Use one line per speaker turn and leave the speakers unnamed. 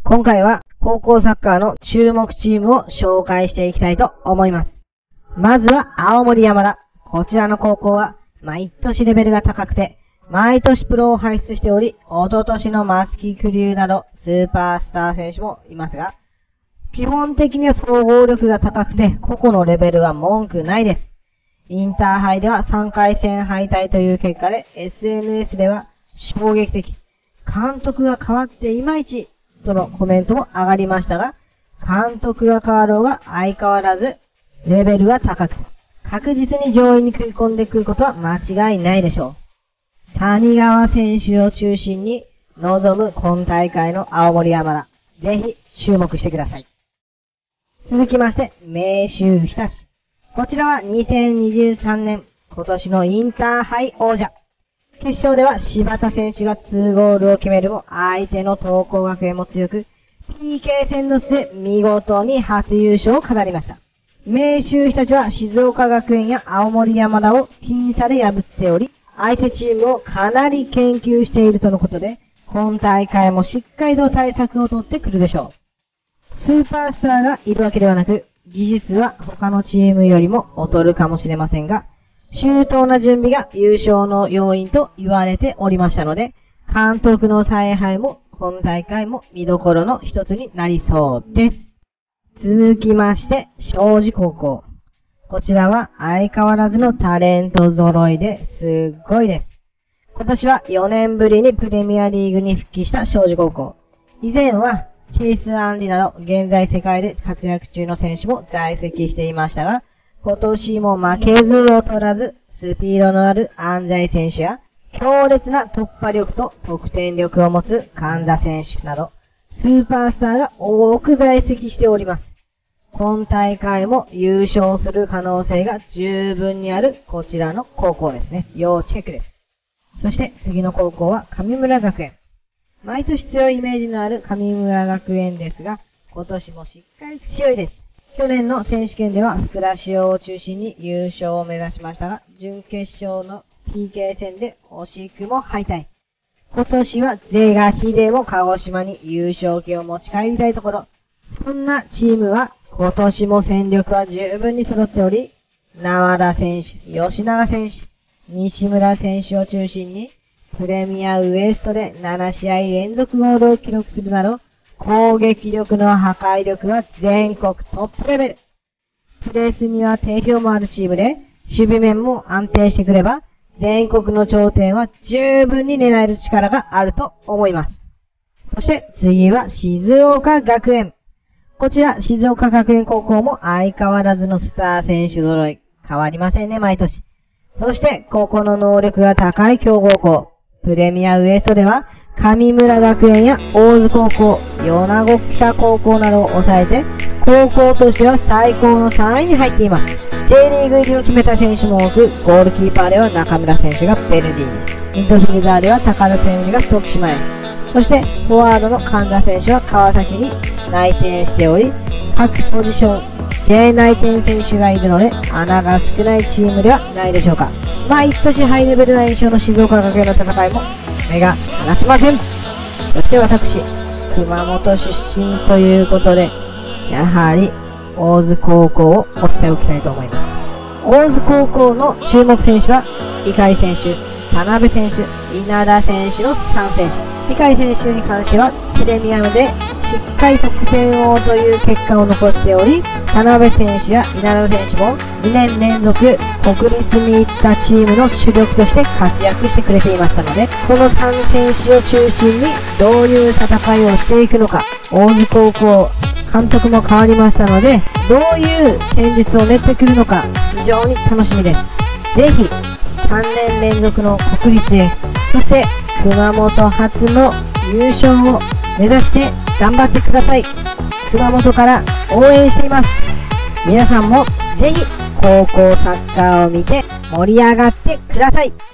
今回は高校サッカーの注目チームを紹介していきたいと思います。まずは青森山田。こちらの高校は毎年レベルが高くて、毎年プロを輩出しており、一昨年の松木玖生などスーパースター選手もいますが、基本的には総合力が高くて、個々のレベルは文句ないです。インターハイでは3回戦敗退という結果で、SNS では衝撃的。監督が変わっていまいちとのコメントも上がりましたが、監督が変わろうが相変わらずレベルは高く、確実に上位に食い込んでくることは間違いないでしょう。谷川選手を中心に臨む今大会の青森山田。ぜひ注目してください。続きまして、明秀日立。こちらは2023年、今年のインターハイ王者。決勝では柴田選手が2ゴールを決めるも、相手の東光学園も強く、PK 戦の末、見事に初優勝を飾りました。明秀日立は静岡学園や青森山田を僅差で破っており、相手チームをかなり研究しているとのことで、今大会もしっかりと対策を取ってくるでしょう。スーパースターがいるわけではなく、技術は他のチームよりも劣るかもしれませんが、周到な準備が優勝の要因と言われておりましたので、監督の采配も本大会も見どころの一つになりそうです。続きまして、庄司高校。こちらは相変わらずのタレント揃いですごいです。今年は4年ぶりにプレミアリーグに復帰した庄司高校。以前はチェイス・アンリなど現在世界で活躍中の選手も在籍していましたが、今年も負けず劣らずスピードのある安西選手や強烈な突破力と得点力を持つ神田選手などスーパースターが多く在籍しております。今大会も優勝する可能性が十分にあるこちらの高校ですね。要チェックです。そして次の高校は神村学園。毎年強いイメージのある神村学園ですが、今年もしっかり強いです。去年の選手権では福田師王を中心に優勝を目指しましたが、準決勝の PK 戦で惜しくも敗退。今年は是が非でも鹿児島に優勝旗を持ち帰りたいところ。そんなチームは今年も戦力は十分に揃っており、縄田選手、吉永選手、西村選手を中心に、プレミアウエストで7試合連続ゴールを記録するなど、攻撃力の破壊力は全国トップレベル。プレスには定評もあるチームで、守備面も安定してくれば、全国の頂点は十分に狙える力があると思います。そして次は静岡学園。こちら静岡学園高校も相変わらずのスター選手揃い。変わりませんね、毎年。そしてここの能力が高い強豪校。プレミアウエストでは、神村学園や大津高校、米子北高校などを抑えて、高校としては最高の3位に入っています。J リーグ入りを決めた選手も多く、ゴールキーパーでは中村選手がベルディに、ミッドフィルダーでは高田選手が徳島へ、そしてフォワードの神田選手は川崎に内定しており、各ポジション、J 内定選手がいるので、穴が少ないチームではないでしょうか。毎年ハイレベルな印象の静岡学園の戦いも目が離せません。そして私、熊本出身ということで、やはり大津高校を推しておきたいと思います。大津高校の注目選手は、碇選手、田辺選手、稲田選手の3選手。碇選手に関しては、プレミアムでしっかり得点王という結果を残しており、田辺選手や稲田選手も2年連続国立に行ったチームの主力として活躍してくれていましたので、この3選手を中心にどういう戦いをしていくのか、大津高校監督も変わりましたので、どういう戦術を練ってくるのか非常に楽しみです。ぜひ3年連続の国立へ、そして熊本初の優勝を目指して頑張ってください。熊本から応援しています。皆さんもぜひ高校サッカーを見て盛り上がってください。